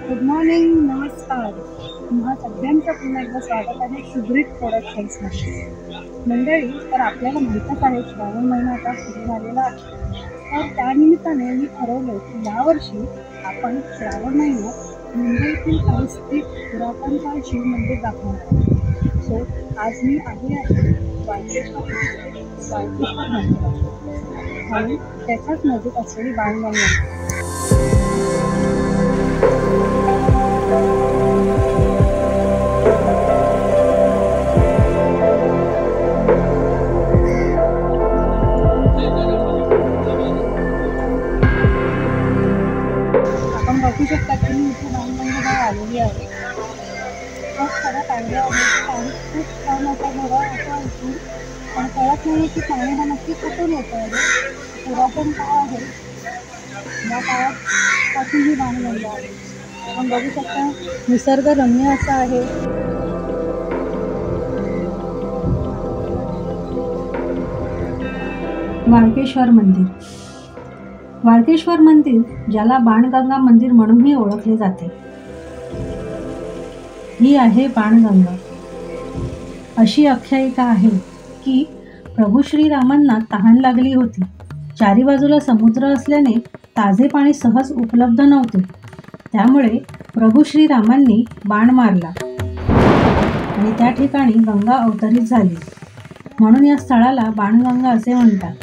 Good morning, नमस्कार. तुम्हा सगळ्यांचं पुन्हा एकदा स्वागत आहे सुग्रीत प्रोडक्शन्समध्ये. मंडळी, तर आपल्याला माहीतच आहे श्रावण महिना आता सुरू झालेला आहे. तर त्यानिमित्ताने मी ठरवलं की यावर्षी आपण श्रावण महिन्यात मुंबईतील काही स्थित पुरातन काळ शिव मंदिर दाखवणार आहोत. सो आज मी आहे वाळकेश्वर मंदिरात आणि त्याच्याच नजीक असलेली बाणगंगा. आपण बघू शकता की मी इथे बाणगंगा आलेली आहे. खूप सारा पाहिलं आहे, पाणी खूप छान होता बघा असं इथून, पण कळत नाही की पाणी हा नक्की कुठून येतं आहे. पुरातन काळ आहे, या काळापासून ही बाणगंगा आहे. आपण बघू शकता निसर्गरम्य असं आहे. वाळकेश्वर मंदिर. वाळकेश्वर मंदिर, ज्याला बाणगंगा मंदिर म्हणूनही ओळखले जाते, ही आहे बाणगंगा. अशी आख्यायिका आहे की प्रभू श्रीरामांना तहान लागली होती. चारी बाजूला समुद्र असल्याने ताजे पाणी सहज उपलब्ध नव्हते. त्यामुळे प्रभू श्रीरामांनी बाण मारला आणि त्या ठिकाणी गंगा अवतरित झाली. म्हणून या स्थळाला बाणगंगा असे म्हणतात.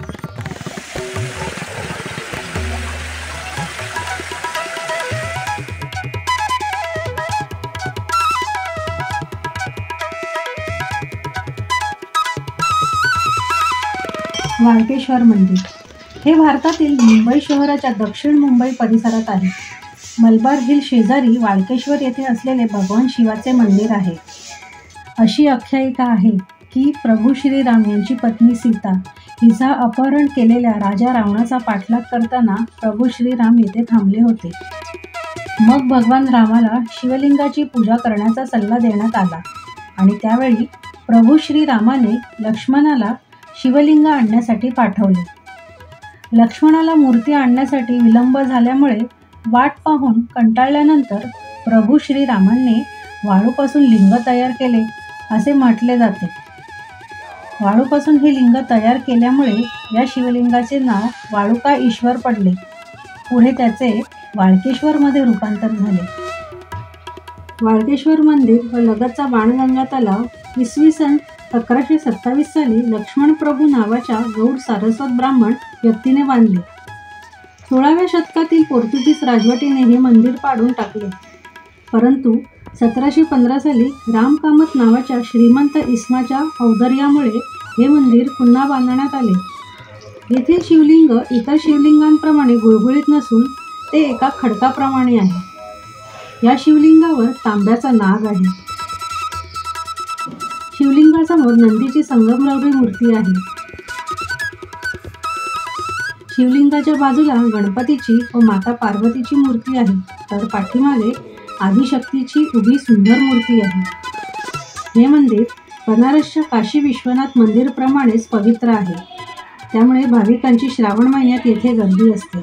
वाळकेश्वर मंदिर हे भारतातील मुंबई शहराच्या दक्षिण मुंबई परिसरात आहे. मलबार हिल शेजारी वाळकेश्वर येथे असलेले भगवान शिवाचे मंदिर आहे. अशी आख्यायिका आहे की प्रभू श्रीराम यांची पत्नी सीता हिचा अपहरण केलेल्या राजा रावणाचा पाठलाग करताना प्रभू श्रीराम येथे थांबले होते. मग भगवान रामाला शिवलिंगाची पूजा करण्याचा सल्ला देण्यात आला आणि त्यावेळी प्रभू श्रीरामाने लक्ष्मणाला शिवलिंग आणण्यासाठी पाठवले. लक्ष्मणाला मूर्ती आणण्यासाठी विलंब झाल्यामुळे वाट पाहून कंटाळल्यानंतर प्रभू श्रीरामांनी वाळूपासून लिंग तयार केले असे म्हटले जाते. वाळूपासून हे लिंग तयार केल्यामुळे या शिवलिंगाचे नाव वाळुका ईश्वर पडले. पुढे त्याचे वाळकेश्वरमध्ये रूपांतर झाले. वाळकेश्वर मंदिर व लगतचा बाणगंगा तलाव इसवी सन 1127 साली लक्ष्मण प्रभू नावाच्या गौड सारस्वत ब्राह्मण व्यक्तीने बांधले. 16व्या शतकातील पोर्तुगीज राजवटीने हे मंदिर पाडून टाकले. परंतु 1715 साली राम कामत नावाच्या श्रीमंत इसमाच्या औदार्यामुळे हे मंदिर पुन्हा बांधण्यात आले. येथील शिवलिंग इतर शिवलिंगांप्रमाणे गुळगुळीत नसून ते एका खडकाप्रमाणे आहे. या शिवलिंगावर तांब्याचा नाग आहे. शिवलिंगासमोर नंदीची संगमरवरी मूर्ती आहे. शिवलिंगाच्या बाजूला गणपतीची व माता पार्वतीची मूर्ती आहे, तर पाठीमागे आदिशक्तीची उभी सुंदर मूर्ती आहे. हे मंदिर बनारसच्या काशी विश्वनाथ मंदिरप्रमाणेच पवित्र आहे. त्यामुळे भाविकांची श्रावण महिन्यात येथे गर्दी असते.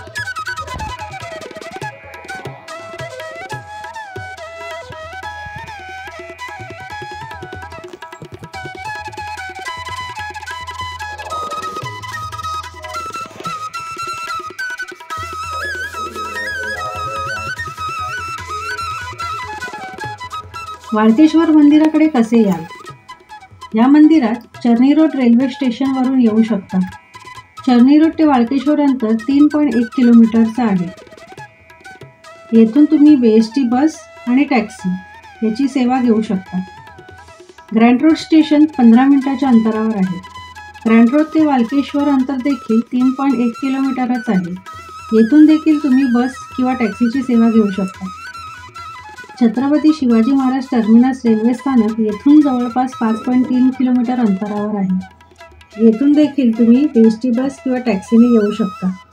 वाळकेश्वर मंदिराकडे कसे याल? या मंदिरात चर्नी रोड रेल्वे स्टेशनवरून येऊ शकता. चर्नी रोड ते वाळकेश्वर अंतर 3.1 किलोमीटरचं आहे. येथून तुम्ही BST बस आणि टॅक्सी याची सेवा घेऊ शकता. ग्रँड रोड स्टेशन 15 मिनिटाच्या अंतरावर आहे. ग्रँड रोड ते वाळकेश्वर अंतर देखील 3.1 किलोमीटरच आहे. येथून देखील तुम्ही बस किंवा टॅक्सीची सेवा घेऊ शकता. छत्रपती शिवाजी महाराज टर्मिनस रेल्वे स्थानक येथून जवळपास 5.3 किलोमीटर अंतरावर आहे. येथून देखील तुम्ही BST बस किंवा टॅक्सीने येऊ शकता.